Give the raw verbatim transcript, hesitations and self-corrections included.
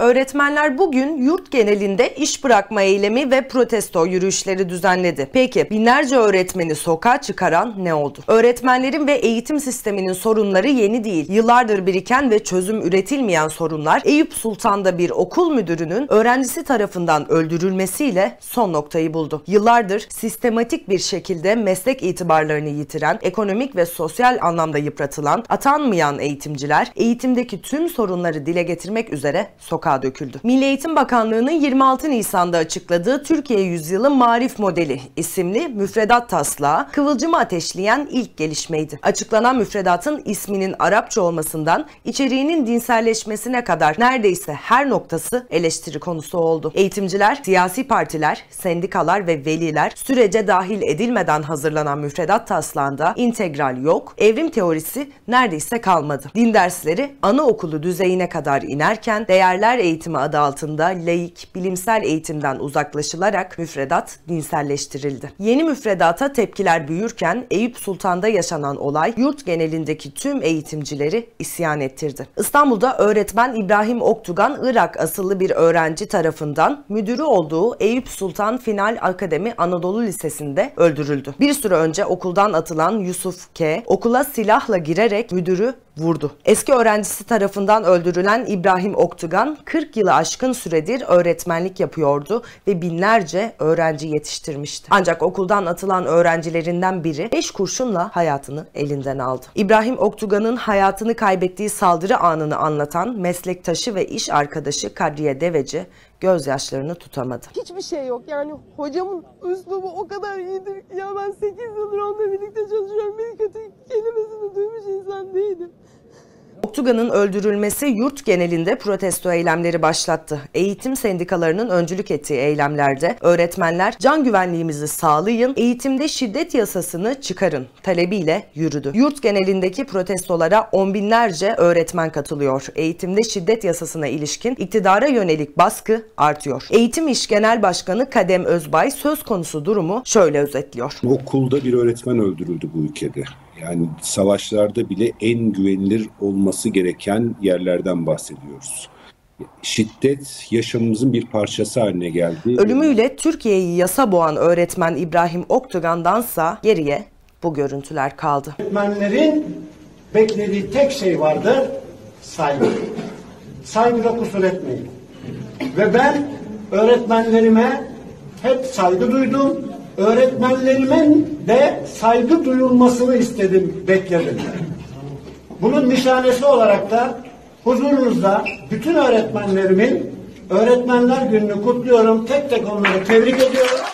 Öğretmenler bugün yurt genelinde iş bırakma eylemi ve protesto yürüyüşleri düzenledi. Peki binlerce öğretmeni sokağa çıkaran ne oldu? Öğretmenlerin ve eğitim sisteminin sorunları yeni değil. Yıllardır biriken ve çözüm üretilmeyen sorunlar Eyüp Sultan'da bir okul müdürünün öğrencisi tarafından öldürülmesiyle son noktayı buldu. Yıllardır sistematik bir şekilde meslek itibarlarını yitiren, ekonomik ve sosyal anlamda yıpratılan, atanmayan eğitimciler eğitimdeki tüm sorunları dile getirmek üzere sokağa döküldü. Milli Eğitim Bakanlığı'nın yirmi altı Nisan'da açıkladığı Türkiye Yüzyılı Marif Modeli isimli müfredat taslağı kıvılcımı ateşleyen ilk gelişmeydi. Açıklanan müfredatın isminin Arapça olmasından içeriğinin dinselleşmesine kadar neredeyse her noktası eleştiri konusu oldu. Eğitimciler, siyasi partiler, sendikalar ve veliler sürece dahil edilmeden hazırlanan müfredat taslağında integral yok, evrim teorisi neredeyse kalmadı. Din dersleri anaokulu düzeyine kadar inerken değerler eğitimi adı altında laik, bilimsel eğitimden uzaklaşılarak müfredat dinselleştirildi. Yeni müfredata tepkiler büyürken Eyüp Sultan'da yaşanan olay yurt genelindeki tüm eğitimcileri isyan ettirdi. İstanbul'da öğretmen İbrahim Oktugan, Irak asıllı bir öğrenci tarafından müdürü olduğu Eyüp Sultan Final Akademi Anadolu Lisesi'nde öldürüldü. Bir süre önce okuldan atılan Yusuf K. okula silahla girerek müdürü vurdu. Eski öğrencisi tarafından öldürülen İbrahim Oktugan kırk yılı aşkın süredir öğretmenlik yapıyordu ve binlerce öğrenci yetiştirmişti. Ancak okuldan atılan öğrencilerinden biri beş kurşunla hayatını elinden aldı. İbrahim Oktugan'ın hayatını kaybettiği saldırı anını anlatan meslektaşı ve iş arkadaşı Kadriye Deveci gözyaşlarını tutamadı. Hiçbir şey yok. Yani hocamın üslubu o kadar iyidir. Ya ben sekiz yıldır onunla birlikte çalışıyorum. Bir kötü kelimesini duymuş insan değilim. Oktugan'ın öldürülmesi yurt genelinde protesto eylemleri başlattı. Eğitim sendikalarının öncülük ettiği eylemlerde öğretmenler can güvenliğimizi sağlayın, eğitimde şiddet yasasını çıkarın talebiyle yürüdü. Yurt genelindeki protestolara on binlerce öğretmen katılıyor. Eğitimde şiddet yasasına ilişkin iktidara yönelik baskı artıyor. Eğitim İş Genel Başkanı Kadem Özbay söz konusu durumu şöyle özetliyor. Okulda bir öğretmen öldürüldü bu ülkede. Yani savaşlarda bile en güvenilir olması gereken yerlerden bahsediyoruz. Şiddet yaşamımızın bir parçası haline geldi. Ölümüyle Türkiye'yi yasa boğan öğretmen İbrahim Oktugan'dansa geriye bu görüntüler kaldı. Öğretmenlerin beklediği tek şey vardır, saygı. Saygıda kusur etmeyin. Ve ben öğretmenlerime hep saygı duydum. Öğretmenlerimin de saygı duyulmasını istedim, bekledim. Bunun nişanesi olarak da huzurunuzda bütün öğretmenlerimin Öğretmenler Günü'nü kutluyorum. Tek tek onları tebrik ediyorum.